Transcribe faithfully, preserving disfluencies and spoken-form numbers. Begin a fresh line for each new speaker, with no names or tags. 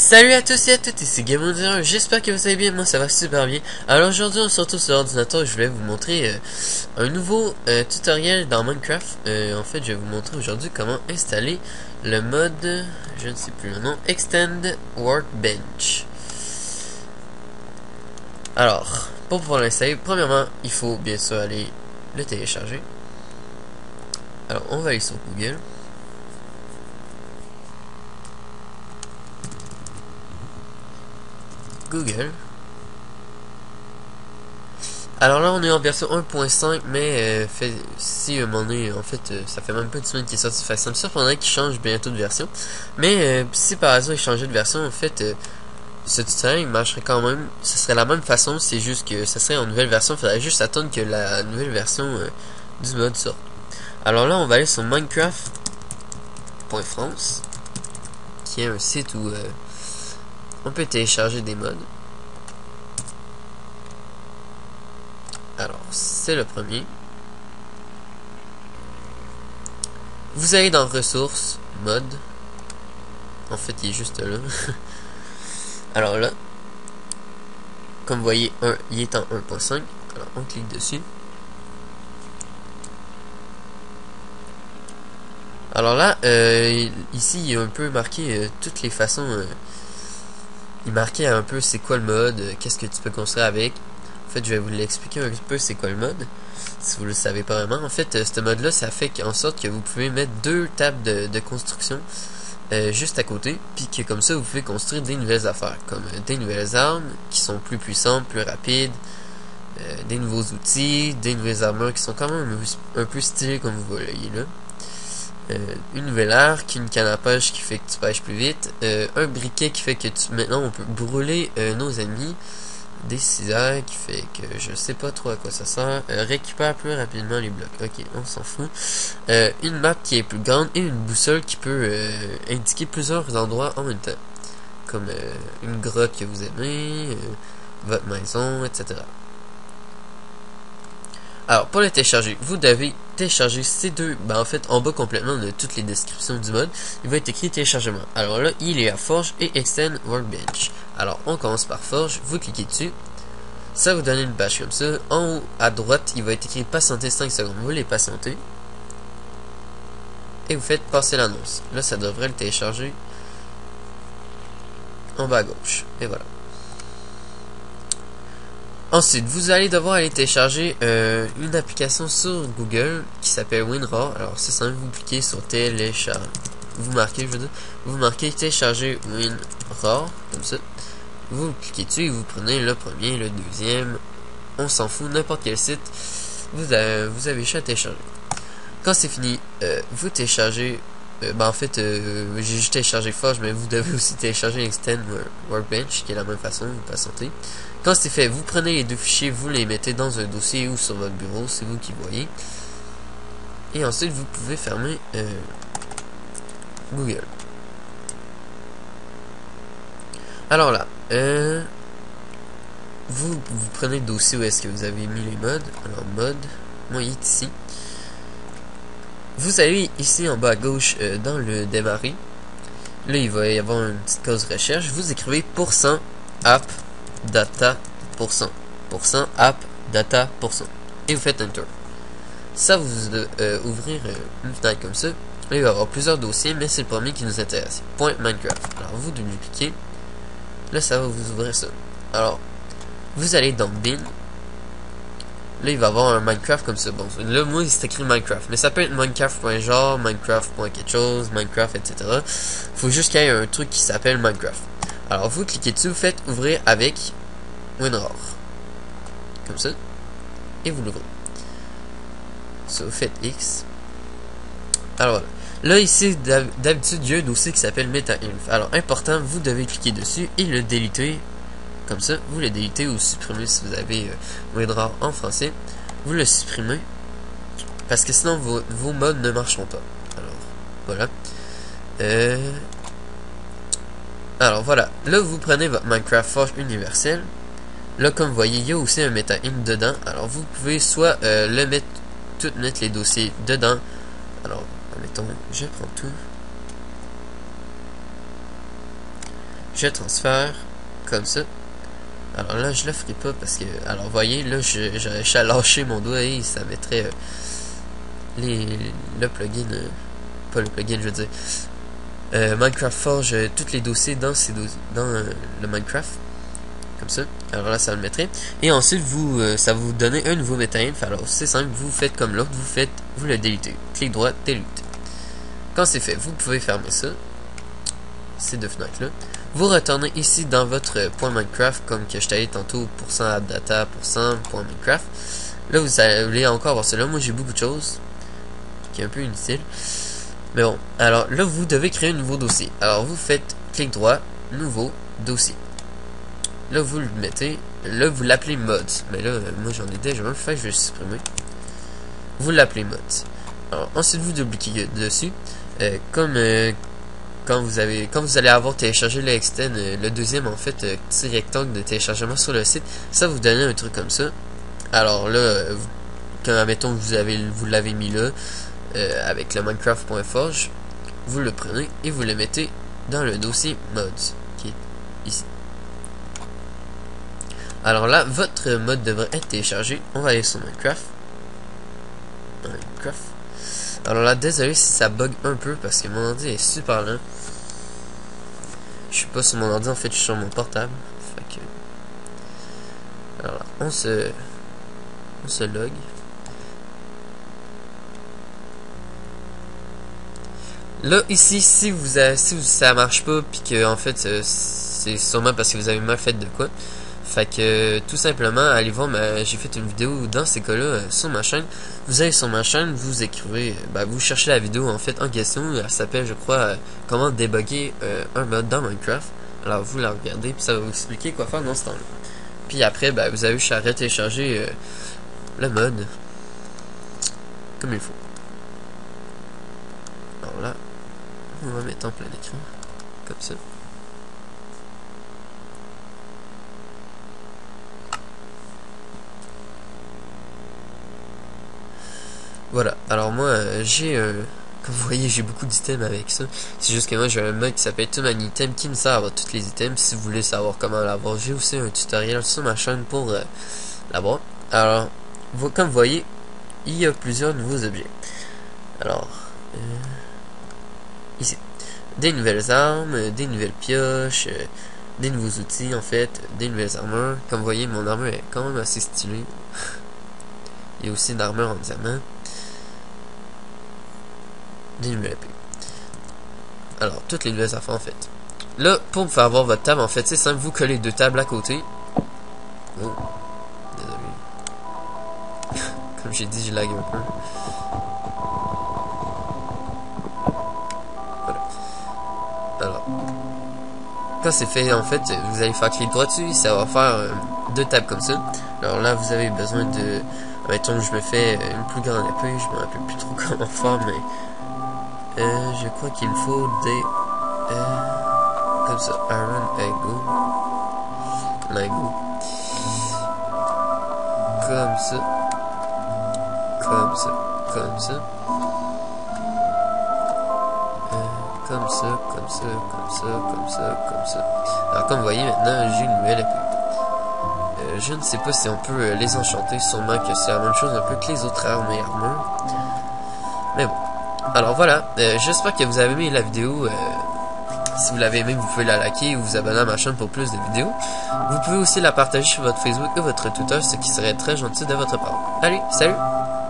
Salut à tous et à toutes, ici Gamer, j'espère que vous allez bien, moi ça va super bien. Alors aujourd'hui on se retrouve sur l'ordinateur, je voulais vous montrer euh, un nouveau euh, tutoriel dans Minecraft. euh, En fait je vais vous montrer aujourd'hui comment installer le mode, je ne sais plus le nom, Extend Workbench. Alors, pour pouvoir l'installer, premièrement il faut bien sûr aller le télécharger. Alors on va aller sur Google. Google. Alors là on est en version un point cinq, mais euh, fait, si à un moment donné, en fait euh, ça fait même pas une semaine qu'il est sorti, fait, ça me surprendrait qu'il change bientôt de version. Mais euh, si par hasard il changeait de version, en fait euh, ce tutoriel il marcherait quand même, ce serait la même façon, c'est juste que ça serait en nouvelle version, il faudrait juste attendre que la nouvelle version euh, du mode sorte. Alors là on va aller sur minecraft point france, qui est un site où euh, on peut télécharger des mods. Alors, c'est le premier. Vous allez dans ressources, mode. En fait, il est juste là. Alors là, comme vous voyez, un, il est en un point cinq. Alors, on clique dessus. Alors là, euh, ici, il est un peu marqué euh, toutes les façons. Euh, il marquait un peu c'est quoi le mode, euh, qu'est-ce que tu peux construire avec. En fait, je vais vous l'expliquer un peu c'est quoi le mode, si vous le savez pas vraiment. En fait, euh, ce mode là, ça fait en sorte que vous pouvez mettre deux tables de, de construction euh, juste à côté, puis que comme ça vous pouvez construire des nouvelles affaires, comme euh, des nouvelles armes qui sont plus puissantes, plus rapides, euh, des nouveaux outils, des nouvelles armures qui sont quand même un, un peu stylées comme vous voyez là. Euh, une nouvelle arc, une canne à pêche qui fait que tu pêches plus vite, euh, un briquet qui fait que tu, maintenant on peut brûler euh, nos ennemis, des cisailles qui fait que je sais pas trop à quoi ça sert, euh, récupère plus rapidement les blocs, ok on s'en fout, euh, une map qui est plus grande et une boussole qui peut euh, indiquer plusieurs endroits en même temps, comme euh, une grotte que vous aimez, euh, votre maison, et cetera. Alors pour le télécharger, vous devez télécharger ces deux, ben en fait en bas complètement de toutes les descriptions du mode, il va être écrit téléchargement. Alors là il est à Forge et Extend Workbench. Alors on commence par Forge, vous cliquez dessus, ça vous donne une page comme ça. En haut à droite il va être écrit patienter cinq secondes, vous les patientez et vous faites passer l'annonce. Là ça devrait le télécharger en bas à gauche, et voilà. Ensuite, vous allez devoir aller télécharger euh, une application sur Google qui s'appelle WinRAR. Alors, c'est simple, vous cliquez sur télécharger. Vous marquez, je veux dire, vous marquez télécharger WinRAR, comme ça. Vous cliquez dessus et vous prenez le premier, le deuxième. On s'en fout, n'importe quel site. Vous avez, vous avez juste à télécharger. Quand c'est fini, euh, vous téléchargez. Euh, ben en fait, euh, j'ai juste téléchargé Forge, mais vous devez aussi télécharger Extend Workbench, qui est la même façon, vous patientez. Quand c'est fait, vous prenez les deux fichiers, vous les mettez dans un dossier ou sur votre bureau, c'est vous qui voyez. Et ensuite, vous pouvez fermer euh, Google. Alors là, euh, vous, vous prenez le dossier où est-ce que vous avez mis les modes. Alors, mode, moi, il est ici. Vous allez ici en bas à gauche euh, dans le démarrer. Là, il va y avoir une petite case recherche. Vous écrivez pourcent app data pourcent pourcent app data pourcent et vous faites enter. Ça vous euh, ouvrir euh, une fenêtre comme ça. Là, il va y avoir plusieurs dossiers, mais c'est le premier qui nous intéresse. Point Minecraft. Alors vous double-cliquez. Là, ça va vous ouvrir ça. Alors, vous allez dans bin. Là, il va y avoir un Minecraft comme ça. Bon, là, moi, c'est écrit Minecraft. Mais ça peut être Minecraft.genre, Minecraft.quelque chose, Minecraft, et cetera. Faut juste qu'il y ait un truc qui s'appelle Minecraft. Alors, vous cliquez dessus, vous faites ouvrir avec WinRAR. Comme ça. Et vous l'ouvrez. Ça, vous faites X. Alors, voilà. Là, ici, d'habitude, il y a un dossier qui s'appelle MetaInf. Alors, important, vous devez cliquer dessus et le déliter. Comme ça, vous le délitez ou supprimez si vous avez euh, WinRAR en français. Vous le supprimez parce que sinon vos, vos modes ne marcheront pas. Alors, voilà. Euh... Alors, voilà. Là, vous prenez votre Minecraft Forge universel. Là, comme vous voyez, il y a aussi un MetaInf dedans. Alors, vous pouvez soit euh, le mettre, tout mettre les dossiers dedans. Alors, admettons, je prends tout. je transfère comme ça. Alors là, je le ferai pas parce que, alors voyez, là, je, je, je suis lâché mon doigt et ça mettrait euh, les, le plugin, euh, pas le plugin, je veux dire, euh, Minecraft Forge, euh, tous les dossiers dans ces do dans euh, le Minecraft, comme ça. Alors là, ça le mettrait. Et ensuite, vous, euh, ça va vous donner un nouveau métainf. Alors c'est simple, vous faites comme l'autre, vous faites, vous le délitez, clic droit, delete. Quand c'est fait, vous pouvez fermer ça, ces deux fenêtres là. Vous retournez ici dans votre point Minecraft, comme que je t'ai dit tantôt, pourcent appdata, pourcent point Minecraft. Là, vous allez encore voir cela. Moi, j'ai beaucoup de choses qui est un peu inutile. Mais bon, alors là, vous devez créer un nouveau dossier. Alors, vous faites clic droit, nouveau dossier. Là, vous le mettez. Là, vous l'appelez mods. Mais là, moi, j'en ai déjà un fait, je vais le supprimer. Vous l'appelez mods. Alors, ensuite, vous double-cliquez dessus. Euh, comme... Euh, Quand vous avez, quand vous allez avoir téléchargé le extend, euh, le deuxième en fait, euh, petit rectangle de téléchargement sur le site, ça vous donne un truc comme ça. Alors là, euh, vous, quand admettons que vous avez, vous l'avez mis là, euh, avec le Minecraft.forge, vous le prenez et vous le mettez dans le dossier mods qui est ici. Alors là, votre mode devrait être téléchargé. On va aller sur Minecraft. Minecraft. Alors là, désolé si ça bug un peu parce que mon ordi est super lent. Je suis pas sur mon ordi, en fait, je suis sur mon portable. Fait que... Alors là, on se... On se log. Là, ici, si vous avez, si vous, ça marche pas, puis que, en fait, c'est sûrement parce que vous avez mal fait de quoi. Fait que, tout simplement, allez voir, j'ai fait une vidéo dans ces cas-là, euh, sur ma chaîne. Vous allez sur ma chaîne, vous écrivez, ben, vous cherchez la vidéo, en fait, en question. Elle s'appelle, je crois, euh, comment débugger euh, un mode dans Minecraft. Alors, vous la regardez, puis ça va vous expliquer quoi faire dans ce temps-là. Puis après, ben, vous avez juste à télécharger euh, le mode comme il faut. Alors là, on va mettre en plein écran, comme ça. Voilà, alors moi, euh, j'ai, euh, comme vous voyez, j'ai beaucoup d'items avec ça. C'est juste que moi, j'ai un mode qui s'appelle Tout An Item qui me sert à avoir tous les items. Si vous voulez savoir comment l'avoir, j'ai aussi un tutoriel sur ma chaîne pour euh, l'avoir. Alors, vous, comme vous voyez, il y a plusieurs nouveaux objets. Alors, euh, ici, des nouvelles armes, des nouvelles pioches, euh, des nouveaux outils, en fait, des nouvelles armures. Comme vous voyez, mon armure est quand même assez stylée. Il y a aussi une armure en diamant. Des nouvelles épées. Alors, toutes les nouvelles affaires en fait. Là, pour me faire avoir votre table, en fait, c'est simple, vous collez deux tables à côté. Oh, désolé. Comme j'ai dit, j'ai lag un peu. Voilà. Alors, quand c'est fait, en fait, vous allez faire clic droit dessus, ça va faire euh, deux tables comme ça. Alors là, vous avez besoin de... Mettons, je me fais une plus grande épée, je me rappelle plus trop comment faire, mais... Euh, je crois qu'il faut des... Euh, comme ça, Iron Ego. Lego. Comme ça. Comme ça. Comme ça. Euh, comme ça, comme ça, comme ça, comme ça, comme ça. Alors comme vous voyez maintenant, j'ai une nouvelle épée. Euh, je ne sais pas si on peut euh, les enchanter, sûrement que c'est la même chose un peu que les autres armes et armures. Mais bon. Alors voilà, euh, j'espère que vous avez aimé la vidéo. Euh, si vous l'avez aimé, vous pouvez la liker ou vous abonner à ma chaîne pour plus de vidéos. Vous pouvez aussi la partager sur votre Facebook ou votre Twitter, ce qui serait très gentil de votre part. Allez, salut!